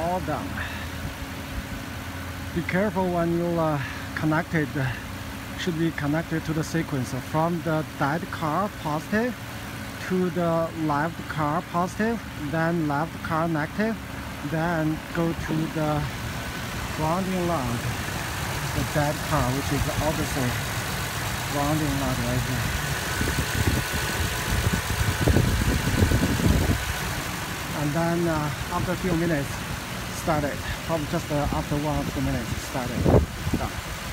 all done. Be careful when you connect it. Should be connected to the sequence from the dead car positive to the left car positive, then left car negative, then go to the grounding line, the dead car, which is the Odyssey grounding line right here. And then after a few minutes, start it. Probably just after 1 or 2 minutes, start it. Done.